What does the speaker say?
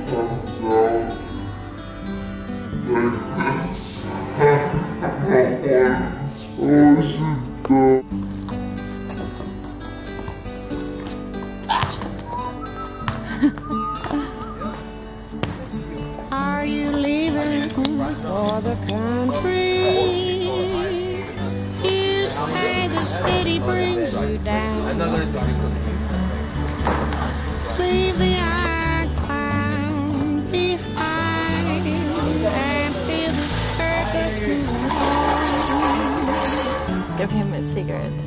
Are you leaving for the country? You say the city brings you down. Leave the iron clown behind and feel the circus move on. Give him a cigarette.